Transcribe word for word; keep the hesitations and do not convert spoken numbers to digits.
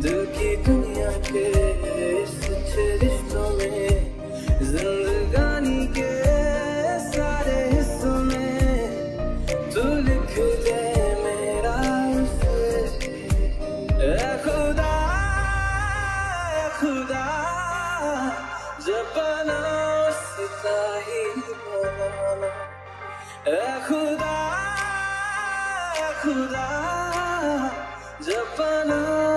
दिल की दुनिया के इस अच्छे रिश्तों में, जिंदगानी के सारे हिस्सों में तू लिख दे मेरा उसे। ऐ खुदा ऐ खुदा जब बना उसका ही बनाना। ऐ खुदा ऐ खुदा जब बना